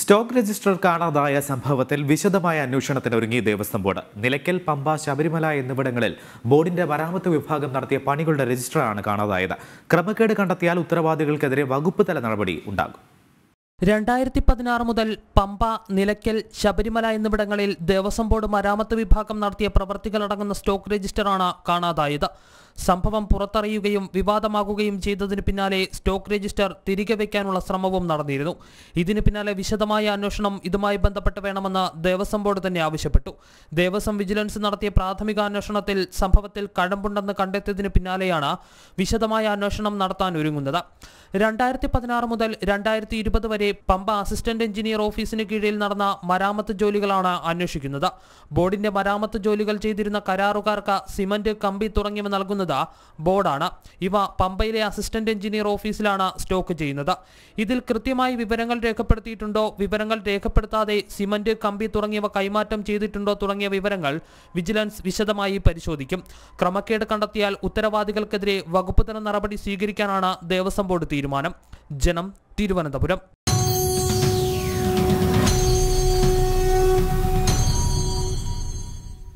Stock register കാണാതായ സംഭവത്തിൽ വിശദമായ അന്വേഷണത്തിന് ഒരുങ്ങി ദേവസ്വം ബോർഡ്. നിലയ്ക്കൽ, പമ്പ, ശബരിമല എന്നിവിടങ്ങളിൽ ബോർഡിന്റെ മരാമത്ത് വിഭാഗം നടത്തിയ പണികളുടെ രജിസ്റ്ററാണ് കാണാതായത്. ക്രമക്കേട് കണ്ടെത്തിയാൽ ഉത്തരവാദികൾക്കെതിരെ വകുപ്പ് തല നടപടി ഉണ്ടാകും. 2016 മുതൽ പമ്പ, നിലയ്ക്കൽ, ശബരിമല എന്നിവിടങ്ങളിൽ ദേവസ്വം ബോർഡ് മരാമത്ത് വിഭാഗം നടത്തിയ പ്രവർത്തികളടങ്ങുന്ന സ്റ്റോക്ക് രജിസ്റ്ററാണ് കാണാതായത്. സംഭവം പുറത്തറിയുകയും വിവാദമാകുകയും ചെയ്തതിന് പിന്നാലെ സ്റ്റോക്ക് രജിസ്റ്റർ തിരികെ വയ്ക്കാനുള്ള ശ്രമവും നടന്നിരുന്നു. ഇതിന് പിന്നാലെ വിശദമായ അന്വേഷണം ഇതുമായി ബന്ധപ്പെട്ട് വേണമെന്ന് ദേവസ്വം ബോർഡ് തന്നെ ആവശ്യപ്പെട്ടു. ദേവസ്വം വിജിലൻസ് നടത്തിയ പ്രാഥമിക അന്വേഷണത്തിൽ സംഭവത്തിൽ കഴമ്പുണ്ടെന്ന് കണ്ടെത്തിയതിന് പിന്നാലെയാണ് വിശദമായ അന്വേഷണം നടത്താൻ ഒരുങ്ങുന്നത്. 2016 മുതൽ 2020 വരെ പമ്പ അസിസ്റ്റന്റ് എഞ്ചിനീയർ ഓഫീസിന് കീഴിൽ നടന്ന മരാമത്ത് ജോലികളാണ് അന്വേഷിക്കുന്നത്. ബോർഡിന്റെ മരാമത്ത് ജോലികൾ ചെയ്തിരുന്ന കരാറുകാർക്ക് സിമന്റ്, കമ്പി തുടങ്ങിയവ നൽകുന്നത് ബോർഡാണ്. ഇവ പമ്പയിലെ അസിസ്റ്റന്റ് എഞ്ചിനീയർ ഓഫീസിലാണ് സ്റ്റോക്ക് ചെയ്യുന്നത്. ഇതിൽ കൃത്യമായി വിവരങ്ങൾ രേഖപ്പെടുത്തിയിട്ടുണ്ടോ, വിവരങ്ങൾ രേഖപ്പെടുത്താതെ സിമന്റ്, കമ്പി തുടങ്ങിയവ കൈമാറ്റം ചെയ്തിട്ടുണ്ടോ തുടങ്ങിയ വിവരങ്ങൾ വിജിലൻസ് വിശദമായി പരിശോധിക്കും. ക്രമക്കേട് കണ്ടെത്തിയാൽ ഉത്തരവാദികൾക്കെതിരെ വകുപ്പുതല നടപടി സ്വീകരിക്കാനാണ് ദേവസ്വം ബോർഡ് തീരുമാനം. ജനം, തിരുവനന്തപുരം.